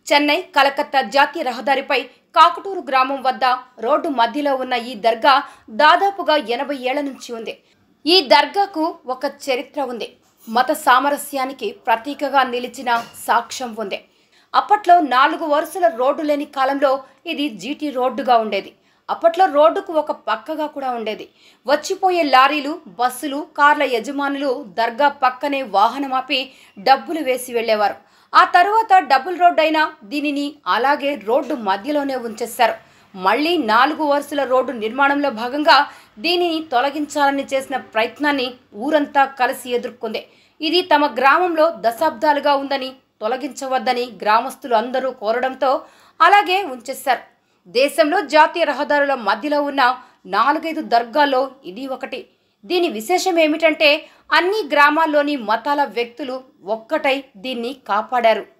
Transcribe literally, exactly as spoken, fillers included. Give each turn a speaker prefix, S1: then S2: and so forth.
S1: చెన్నై కలకత్తా జాతీయ రహదారిపై కాకటూరు గ్రామం వద్ద రోడ్డు మధ్యలో ఉన్న ఈ దర్గా దాదాపుగా ఎనభై ఏళ్ల నుంచి ఉంది. ఈ దర్గాకు ఒక చరిత్ర ఉంది. మత సామరస్యానికి ప్రతీకగా నిలిచిన సాక్ష్యం ఉంది. అప్పట్లో నాలుగు వరుసల రోడ్డు లేని కాలంలో ఇది జీటీ రోడ్డుగా ఉండేది. అప్పట్లో రోడ్డుకు ఒక పక్కగా కూడా ఉండేది. వచ్చిపోయే లారీలు, బస్సులు, కార్ల యజమానులు దర్గా పక్కనే వాహనం ఆపి డబ్బులు వేసి వెళ్లేవారు. ఆ తరువాత డబుల్ రోడ్డు అయినా దీనిని అలాగే రోడ్డు మధ్యలోనే ఉంచేశారు. మళ్ళీ నాలుగు వరుసల రోడ్డు నిర్మాణంలో భాగంగా దీనిని తొలగించాలని చేసిన ప్రయత్నాన్ని ఊరంతా కలిసి ఎదుర్కొంది. ఇది తమ గ్రామంలో దశాబ్దాలుగా ఉందని, తొలగించవద్దని గ్రామస్తులు అందరూ కోరడంతో అలాగే ఉంచేశారు. దేశంలో జాతీయ రహదారుల మధ్యలో ఉన్న నాలుగైదు దర్గాల్లో ఇది ఒకటి. దీని విశేషం ఏమిటంటే అన్ని గ్రామాల్లోని మతాల వ్యక్తులు ఒక్కటై దీన్ని కాపాడారు.